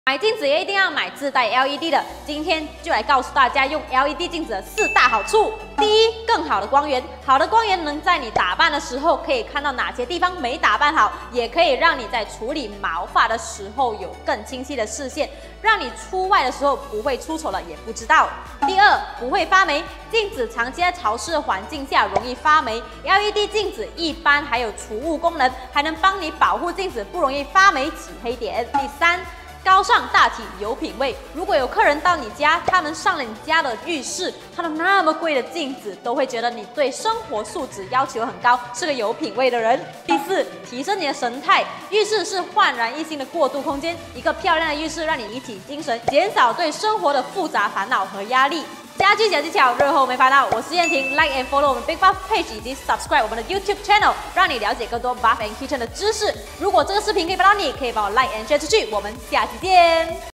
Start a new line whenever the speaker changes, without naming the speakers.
买镜子也一定要买自带 LED 的。今天就来告诉大家用 LED 镜子的4大好处。第一，更好的光源。好的光源能在你打扮的时候可以看到哪些地方没打扮好，也可以让你在处理毛发的时候有更清晰的视线，让你出外的时候不会出丑了也不知道。第二，不会发霉。镜子长期在潮湿的环境下容易发霉 ，LED 镜子一般还有除雾功能，还能帮你保护镜子不容易发霉起黑点。第三，高尚大气有品味。如果有客人到你家，他们上了你家的浴室，看到那么贵的镜子，都会觉得你对生活素质要求很高，是个有品味的人。第四，提升你的神态。浴室是焕然一新的过渡空间，一个漂亮的浴室让你提起精神，减少对生活的复杂烦恼和压力。家居小技巧，日后没烦恼。我是燕婷 ，Like and follow 我们 Big Buff Page 以及 Subscribe 我们的 YouTube Channel， 让你了解更多 Buff and Kitchen 的知识。如果这个视频可以帮到你，可以帮我 Like and Share 出去。我们下期见。